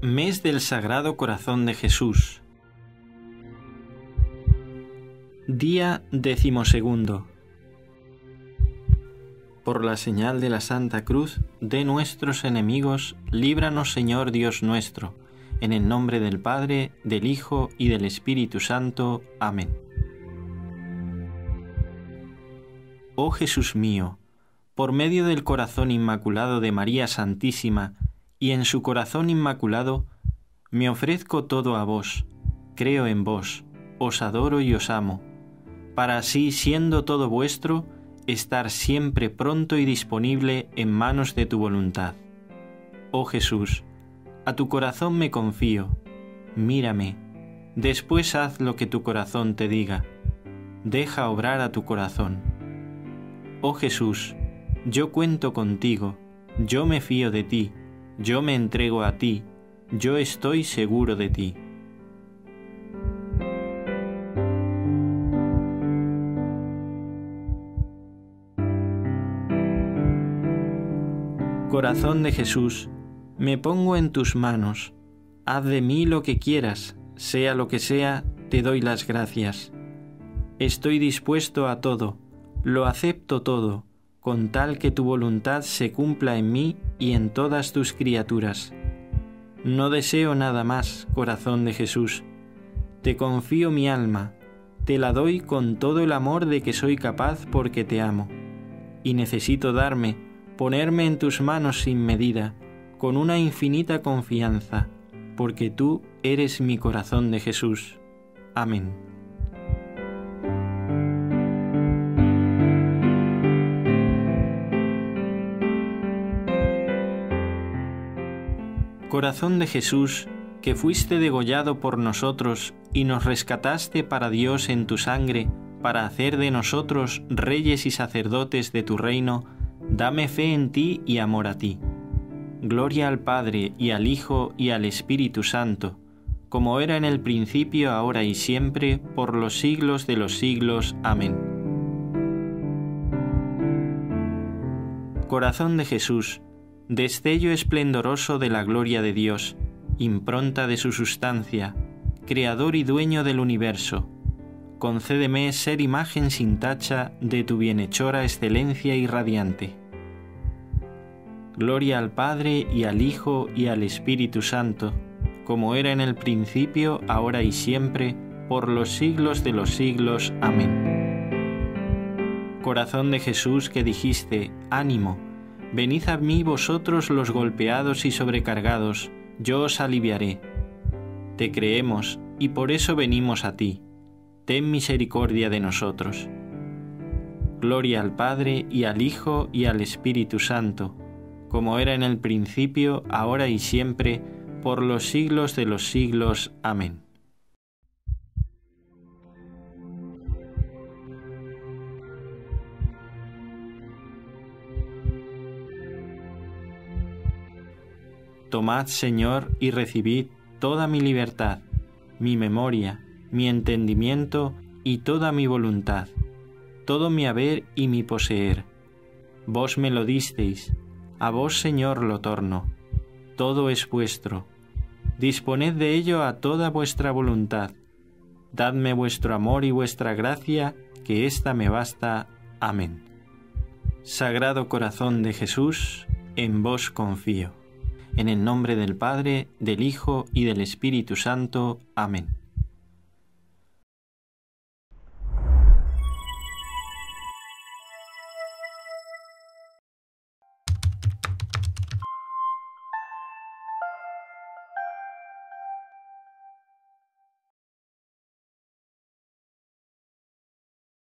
Mes del Sagrado Corazón de Jesús. Día 12. Por la señal de la Santa Cruz de nuestros enemigos, líbranos, Señor Dios nuestro, en el nombre del Padre, del Hijo y del Espíritu Santo. Amén. Oh Jesús mío, por medio del corazón inmaculado de María Santísima y en su corazón inmaculado, me ofrezco todo a vos, creo en vos, os adoro y os amo, para así, siendo todo vuestro, estar siempre pronto y disponible en manos de tu voluntad. Oh Jesús, a tu corazón me confío, mírame, después haz lo que tu corazón te diga, deja obrar a tu corazón. Oh Jesús, yo cuento contigo, yo me fío de ti, yo me entrego a ti, yo estoy seguro de ti. Corazón de Jesús, me pongo en tus manos, haz de mí lo que quieras, sea lo que sea, te doy las gracias. Estoy dispuesto a todo, lo acepto todo, con tal que tu voluntad se cumpla en mí y en todas tus criaturas. No deseo nada más, corazón de Jesús. Te confío mi alma, te la doy con todo el amor de que soy capaz porque te amo. Y necesito ponerme en tus manos sin medida, con una infinita confianza, porque tú eres mi corazón de Jesús. Amén. Corazón de Jesús, que fuiste degollado por nosotros y nos rescataste para Dios en tu sangre, para hacer de nosotros reyes y sacerdotes de tu reino, dame fe en ti y amor a ti. Gloria al Padre y al Hijo y al Espíritu Santo, como era en el principio, ahora y siempre, por los siglos de los siglos. Amén. Corazón de Jesús, destello esplendoroso de la gloria de Dios, impronta de su sustancia, creador y dueño del universo, concédeme ser imagen sin tacha de tu bienhechora excelencia irradiante. Gloria al Padre y al Hijo y al Espíritu Santo, como era en el principio, ahora y siempre, por los siglos de los siglos. Amén. Corazón de Jesús, que dijiste, ánimo, venid a mí vosotros los golpeados y sobrecargados, yo os aliviaré. Te creemos, y por eso venimos a ti. Ten misericordia de nosotros. Gloria al Padre, y al Hijo, y al Espíritu Santo, como era en el principio, ahora y siempre, por los siglos de los siglos. Amén. Tomad, Señor, y recibid toda mi libertad, mi memoria, mi entendimiento y toda mi voluntad, todo mi haber y mi poseer. Vos me lo disteis, a vos, Señor, lo torno. Todo es vuestro. Disponed de ello a toda vuestra voluntad. Dadme vuestro amor y vuestra gracia, que ésta me basta. Amén. Sagrado Corazón de Jesús, en vos confío. En el nombre del Padre, del Hijo y del Espíritu Santo. Amén.